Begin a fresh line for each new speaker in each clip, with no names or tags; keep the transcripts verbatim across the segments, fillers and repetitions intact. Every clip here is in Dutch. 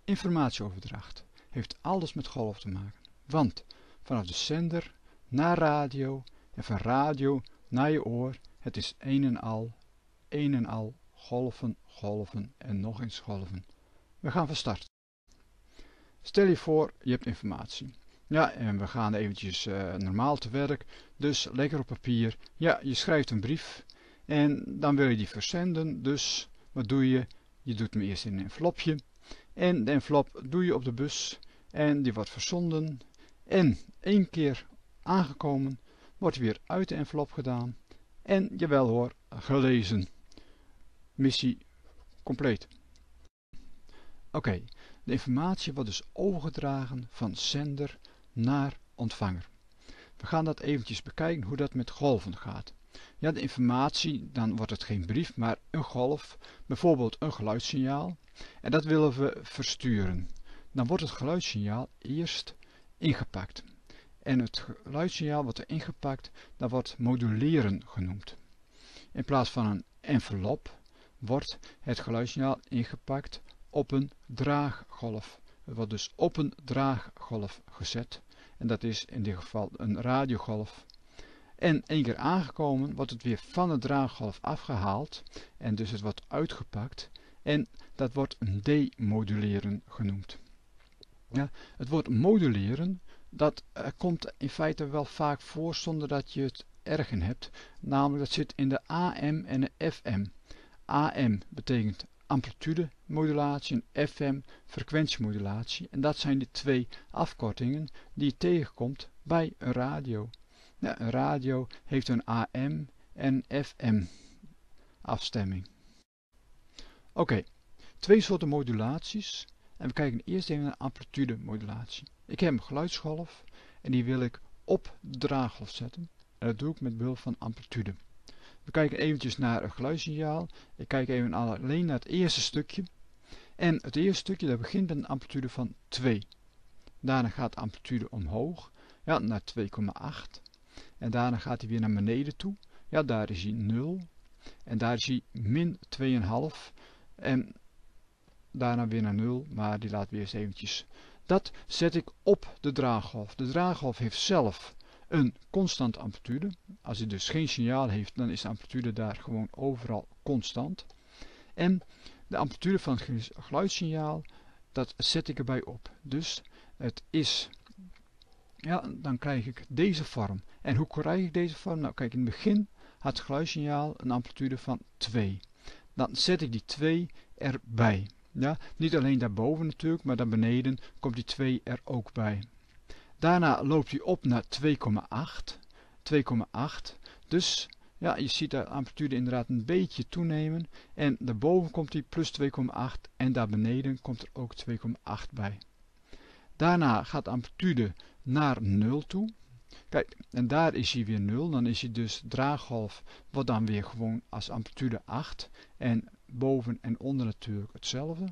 Informatieoverdracht heeft alles met golf te maken, want vanaf de zender naar radio en van radio naar je oor, het is een en al, een en al golven, golven en nog eens golven. We gaan van start. Stel je voor, je hebt informatie. Ja, en we gaan eventjes uh, normaal te werk, dus lekker op papier. Ja, je schrijft een brief en dan wil je die verzenden, dus wat doe je? Je doet hem eerst in een envelopje en de envelop doe je op de bus en die wordt verzonden en één keer aangekomen wordt weer uit de envelop gedaan en jawel hoor, gelezen. Missie compleet. Oké, okay, de informatie wordt dus overgedragen van zender naar ontvanger. We gaan dat eventjes bekijken hoe dat met golven gaat. Ja, de informatie, dan wordt het geen brief, maar een golf, bijvoorbeeld een geluidssignaal. En dat willen we versturen. Dan wordt het geluidssignaal eerst ingepakt. En het geluidssignaal wordt er ingepakt, dat wordt moduleren genoemd. In plaats van een envelop wordt het geluidssignaal ingepakt op een draaggolf. Het wordt dus op een draaggolf gezet. En dat is in dit geval een radiogolf. En één keer aangekomen wordt het weer van de draaggolf afgehaald. En dus het wordt uitgepakt. En dat wordt een demoduleren genoemd. Ja, het woord moduleren, dat uh, komt in feite wel vaak voor zonder dat je het erg in hebt. Namelijk dat zit in de A M en de F M. A M betekent amplitudemodulatie en F M frequentiemodulatie. En dat zijn de twee afkortingen die je tegenkomt bij een radio. Ja, een radio heeft een A M en F M afstemming. Oké, okay, twee soorten modulaties. En we kijken eerst even naar amplitudemodulatie. Ik heb een geluidsgolf en die wil ik op de draaggolf zetten. En dat doe ik met behulp van amplitude. We kijken eventjes naar een geluidssignaal. Ik kijk even alleen naar het eerste stukje. En het eerste stukje dat begint met een amplitude van twee. Daarna gaat de amplitude omhoog, ja, naar twee komma acht. En daarna gaat hij weer naar beneden toe. Ja, daar is hij nul. En daar is hij min twee komma vijf. En daarna weer naar nul, maar die laat weer eens eventjes. Dat zet ik op de draaggolf. De draaggolf heeft zelf een constante amplitude. Als hij dus geen signaal heeft, dan is de amplitude daar gewoon overal constant. En de amplitude van het geluidssignaal, dat zet ik erbij op. Dus het is, ja, dan krijg ik deze vorm. En hoe krijg ik deze vorm? Nou, kijk, in het begin had het geluidssignaal een amplitude van twee. Dan zet ik die twee erbij. Ja, niet alleen daarboven natuurlijk, maar daar beneden komt die twee er ook bij. Daarna loopt hij op naar twee komma acht. twee komma acht. Dus ja, je ziet de amplitude inderdaad een beetje toenemen. En daarboven komt hij plus twee komma acht en daar beneden komt er ook twee komma acht bij. Daarna gaat de amplitude naar nul toe. Kijk, en daar is hij weer nul. Dan is hij dus draaggolf, wordt dan weer gewoon als amplitude acht. En boven en onder natuurlijk hetzelfde.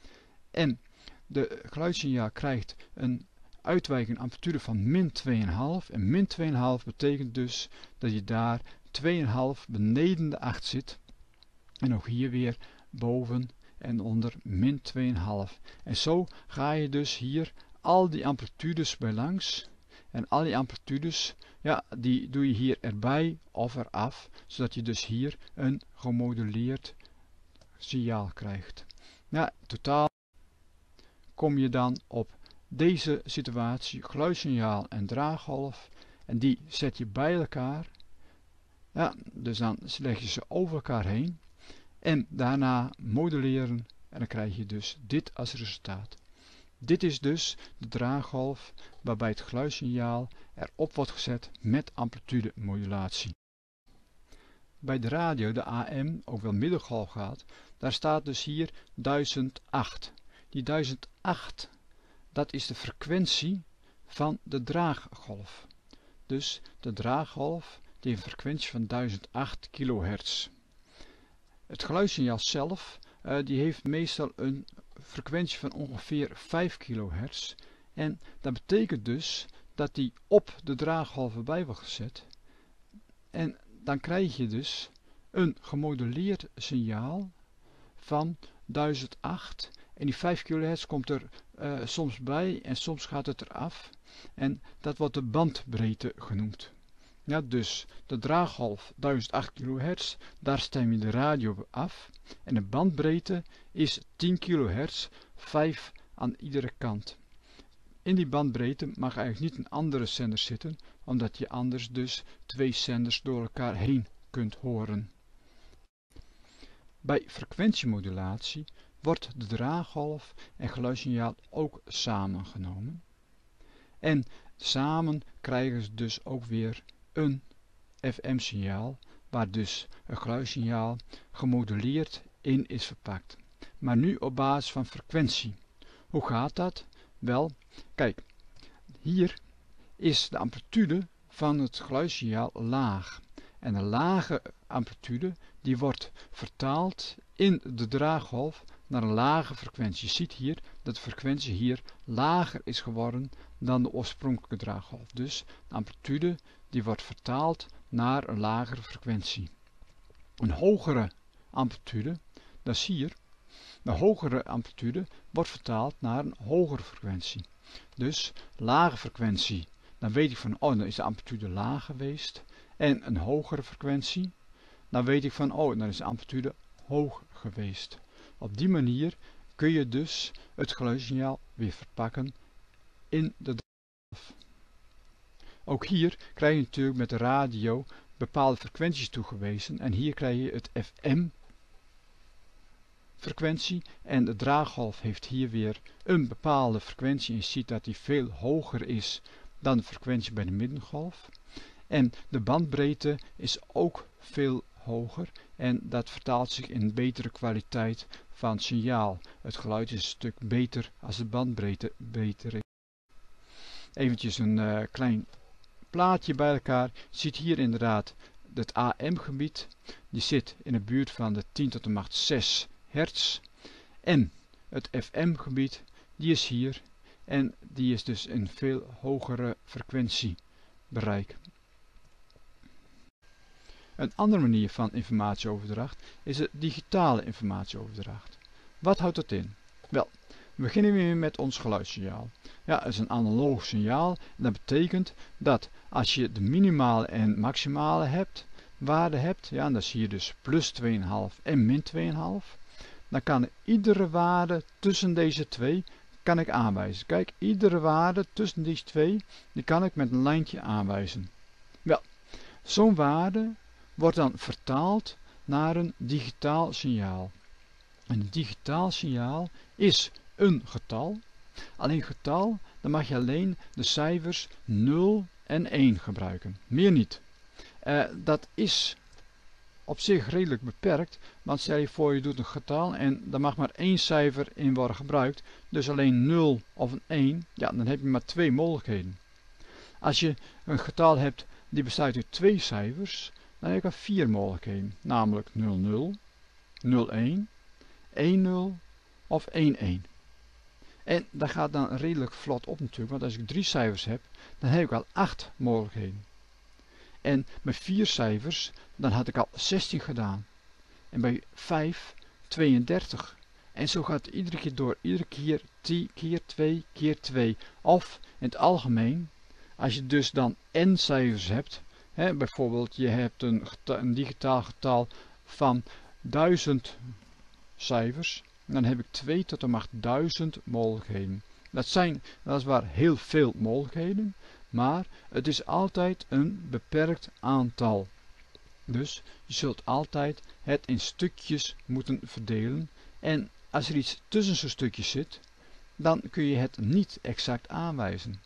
En de geluidssignaal krijgt een uitwijkende amplitude van min twee komma vijf. En min twee komma vijf betekent dus dat je daar twee komma vijf beneden de acht zit. En ook hier weer boven en onder min twee komma vijf. En zo ga je dus hier al die amplitudes bij langs. En al die amplitudes, ja, die doe je hier erbij of eraf. Zodat je dus hier een gemoduleerd signaal krijgt. Ja, totaal kom je dan op deze situatie, geluidssignaal en draaggolf. En die zet je bij elkaar. Ja, dus dan leg je ze over elkaar heen. En daarna moduleren. En dan krijg je dus dit als resultaat. Dit is dus de draaggolf waarbij het geluidssignaal erop wordt gezet met amplitudemodulatie. Bij de radio, de A M, ook wel middelgolf gaat, daar staat dus hier duizend acht. Die duizend acht, dat is de frequentie van de draaggolf. Dus de draaggolf die heeft een frequentie van duizend acht kilohertz. Het geluidssignaal zelf, uh, die heeft meestal een frequentie van ongeveer vijf kilohertz. En dat betekent dus dat die op de draaggolven bij wordt gezet. En dan krijg je dus een gemoduleerd signaal van duizend acht En die vijf kilohertz komt er uh, soms bij en soms gaat het eraf. En dat wordt de bandbreedte genoemd. Ja, dus de draaggolf duizend acht kilohertz, daar stem je de radio af. En de bandbreedte is tien kilohertz, vijf aan iedere kant. In die bandbreedte mag eigenlijk niet een andere zender zitten, omdat je anders dus twee zenders door elkaar heen kunt horen. Bij frequentiemodulatie wordt de draaggolf en geluidssignaal ook samengenomen. En samen krijgen ze dus ook weer een F M-signaal, waar dus een geluidssignaal gemoduleerd in is verpakt. Maar nu op basis van frequentie. Hoe gaat dat? Wel, kijk, hier is de amplitude van het geluidssignaal laag. En een lage amplitude die wordt vertaald in de draaggolf naar een lage frequentie. Je ziet hier dat de frequentie hier lager is geworden dan de oorspronkelijke draaggolf. Dus de amplitude die wordt vertaald naar een lagere frequentie. Een hogere amplitude, dat is hier, de hogere amplitude wordt vertaald naar een hogere frequentie. Dus lage frequentie, dan weet ik van, oh, dan is de amplitude laag geweest. En een hogere frequentie, dan weet ik van, oh, dan is de amplitude hoog geweest. Op die manier kun je dus het geluidssignaal weer verpakken in de draaggolf. Ook hier krijg je natuurlijk met de radio bepaalde frequenties toegewezen. En hier krijg je het F M frequentie. En de draaggolf heeft hier weer een bepaalde frequentie. En je ziet dat die veel hoger is dan de frequentie bij de middengolf. En de bandbreedte is ook veel hoger. En dat vertaalt zich in betere kwaliteit van signaal. Het geluid is een stuk beter als de bandbreedte beter is. Eventjes een uh, klein plaatje bij elkaar. Je ziet hier inderdaad het A M-gebied. Die zit in de buurt van de tien tot de macht zes hertz. En het F M-gebied, die is hier. En die is dus een veel hogere frequentiebereik. Een andere manier van informatieoverdracht is de digitale informatieoverdracht. Wat houdt dat in? Wel, we beginnen weer met ons geluidssignaal. Ja, het is een analoog signaal. En dat betekent dat als je de minimale en maximale hebt, waarde hebt, ja, en dan zie je dus plus twee komma vijf en min twee komma vijf, dan kan ik iedere waarde tussen deze twee kan ik aanwijzen. Kijk, iedere waarde tussen deze twee, die kan ik met een lijntje aanwijzen. Wel, zo'n waarde wordt dan vertaald naar een digitaal signaal. Een digitaal signaal is een getal. Alleen getal, dan mag je alleen de cijfers nul en één gebruiken. Meer niet. Uh, dat is op zich redelijk beperkt, want stel je voor je doet een getal en daar mag maar één cijfer in worden gebruikt, dus alleen nul of een één, ja, dan heb je maar twee mogelijkheden. Als je een getal hebt die bestaat uit twee cijfers, dan heb je vier mogelijkheden, namelijk nul nul, nul één, één nul of één één. En dat gaat dan redelijk vlot op natuurlijk, want als ik drie cijfers heb, dan heb ik al acht mogelijkheden. En met vier cijfers, dan had ik al zestien gedaan. En bij vijf, tweeëndertig. En zo gaat het iedere keer door. Iedere keer tien keer twee keer twee. Of in het algemeen, als je dus dan n cijfers hebt. Hè, bijvoorbeeld je hebt een, een digitaal getal van duizend cijfers. Dan heb ik twee tot de macht duizend mogelijkheden. Dat zijn weliswaar heel veel mogelijkheden. Maar het is altijd een beperkt aantal. Dus je zult altijd het in stukjes moeten verdelen. En als er iets tussen zo'n stukjes zit, dan kun je het niet exact aanwijzen.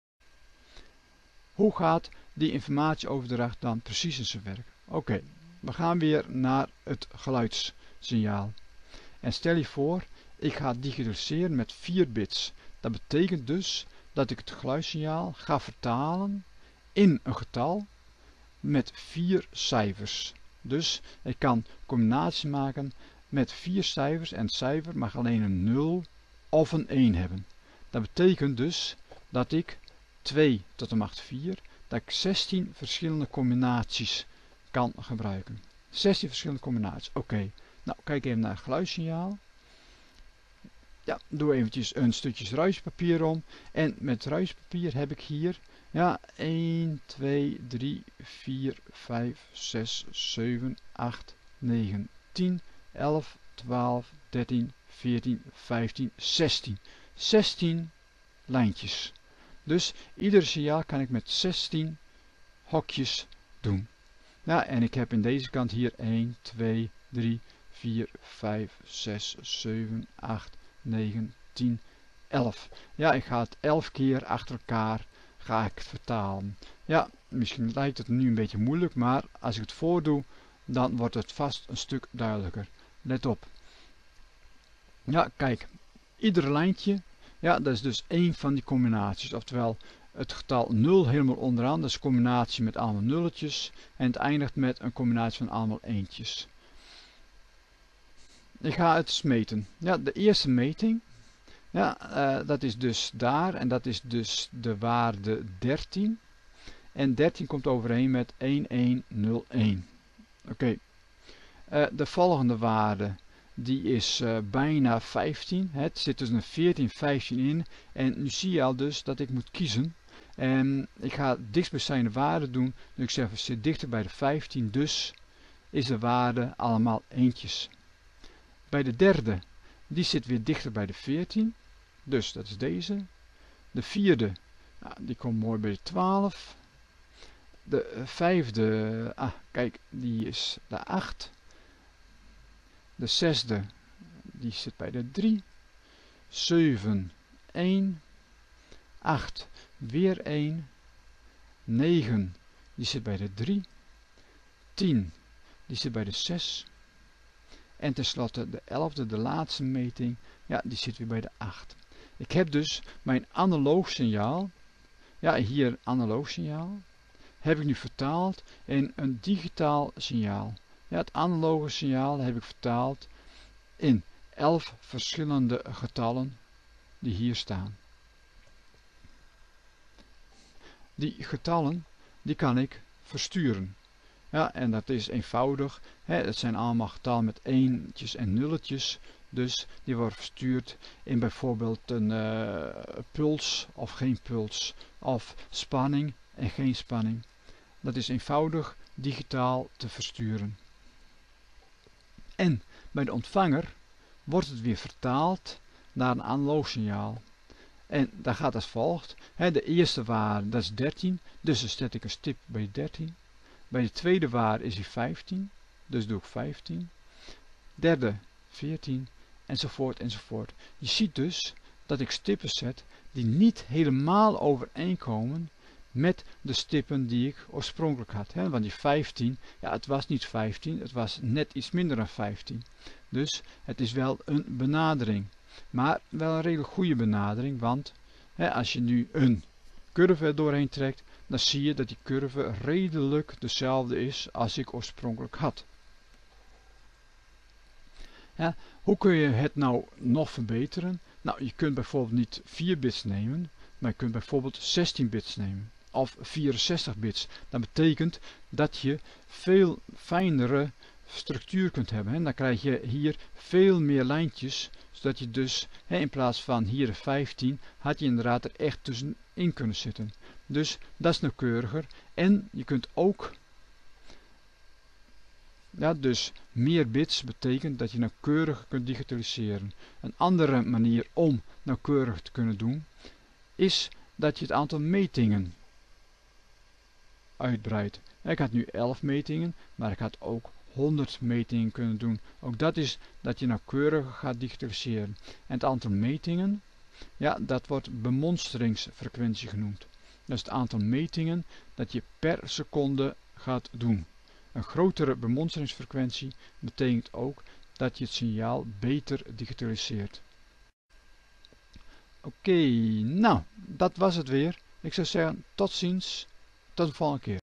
Hoe gaat die informatieoverdracht dan precies in zijn werk? Oké, okay, we gaan weer naar het geluidssignaal. En stel je voor, ik ga digitaliseren met vier bits. Dat betekent dus dat ik het geluidssignaal ga vertalen in een getal met vier cijfers. Dus ik kan combinatie maken met vier cijfers en het cijfer mag alleen een nul of een één hebben. Dat betekent dus dat ik twee tot de macht vier, dat ik zestien verschillende combinaties kan gebruiken. zestien verschillende combinaties. Oké, okay. Nou kijk even naar het geluidssignaal. Ja, doe eventjes een stukje ruispapier om. En met ruispapier heb ik hier ja, een, twee, drie, vier, vijf, zes, zeven, acht, negen, tien, elf, twaalf, dertien, veertien, vijftien, zestien. zestien lijntjes. Dus ieder signaal kan ik met zestien hokjes doen. Ja, en ik heb in deze kant hier een, twee, drie, vier, vijf, zes, zeven, acht, negen, tien, elf. Ja, ik ga het elf keer achter elkaar ga ik het vertalen. Ja, misschien lijkt het nu een beetje moeilijk, maar als ik het voordoe, dan wordt het vast een stuk duidelijker. Let op. Ja, kijk, ieder lijntje, ja, dat is dus één van die combinaties. Oftewel, het getal nul helemaal onderaan, dat is een combinatie met allemaal nulletjes. En het eindigt met een combinatie van allemaal eentjes. Ik ga het meten. Ja, de eerste meting, ja, uh, dat is dus daar en dat is dus de waarde dertien. En dertien komt overeen met elfhonderdéén. Oké. Okay. Uh, de volgende waarde, die is uh, bijna vijftien. Het zit dus een veertien, vijftien in. En nu zie je al dus dat ik moet kiezen. En ik ga dichtstbijzijnde waarde doen. Dus ik zeg, het zit dichter bij de vijftien. Dus is de waarde allemaal eentjes. Bij de derde, die zit weer dichter bij de veertien. Dus dat is deze. De vierde, nou, die komt mooi bij de twaalf. De vijfde, ah, kijk, die is de acht. De zesde, die zit bij de drie. zeven, één. acht, weer één. negen, die zit bij de drie. tien, die zit bij de zes. En tenslotte de elfde, de laatste meting, ja, die zit weer bij de acht. Ik heb dus mijn analoog signaal, ja, hier analoog signaal, heb ik nu vertaald in een digitaal signaal. Ja, het analoge signaal heb ik vertaald in elf verschillende getallen die hier staan. Die getallen, die kan ik versturen. Ja, en dat is eenvoudig. Hè, het zijn allemaal getallen met eentjes en nulletjes. Dus die worden verstuurd in bijvoorbeeld een uh, puls of geen puls. Of spanning en geen spanning. Dat is eenvoudig digitaal te versturen. En bij de ontvanger wordt het weer vertaald naar een analoog signaal. En dat gaat als volgt. Hè, de eerste waarde, dat is dertien. Dus dan zet ik een stip bij dertien. Bij de tweede waarde is die vijftien, dus doe ik vijftien. Derde, veertien, enzovoort, enzovoort. Je ziet dus dat ik stippen zet die niet helemaal overeenkomen met de stippen die ik oorspronkelijk had. Hè? Want die vijftien, ja, het was niet vijftien, het was net iets minder dan vijftien. Dus het is wel een benadering. Maar wel een redelijk goede benadering, want hè, als je nu een curve er doorheen trekt, dan zie je dat die curve redelijk dezelfde is als ik oorspronkelijk had. Ja, hoe kun je het nou nog verbeteren? Nou, je kunt bijvoorbeeld niet vier bits nemen, maar je kunt bijvoorbeeld zestien bits nemen. Of vierenzestig bits. Dat betekent dat je veel fijnere structuur kunt hebben. En dan krijg je hier veel meer lijntjes, zodat je dus hè, in plaats van hier de vijftien, had je inderdaad er echt tussenin kunnen zitten. Dus dat is nauwkeuriger. En je kunt ook, ja, dus meer bits betekent dat je nauwkeurig kunt digitaliseren. Een andere manier om nauwkeurig te kunnen doen, is dat je het aantal metingen uitbreidt. Ik had nu elf metingen, maar ik had ook honderd metingen kunnen doen. Ook dat is dat je nauwkeuriger gaat digitaliseren. En het aantal metingen, ja, dat wordt bemonsteringsfrequentie genoemd. Dat is het aantal metingen dat je per seconde gaat doen. Een grotere bemonsteringsfrequentie betekent ook dat je het signaal beter digitaliseert. Oké, okay, nou, dat was het weer. Ik zou zeggen, tot ziens, tot de volgende keer.